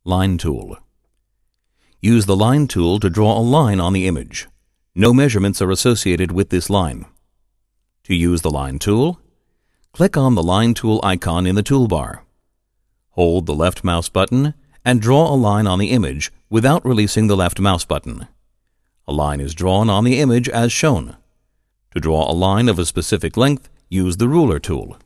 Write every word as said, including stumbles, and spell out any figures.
Line tool. Use the line tool to draw a line on the image. No measurements are associated with this line. To use the line tool, click on the line tool icon in the toolbar. Hold the left mouse button and draw a line on the image without releasing the left mouse button. A line is drawn on the image as shown. To draw a line of a specific length, use the ruler tool.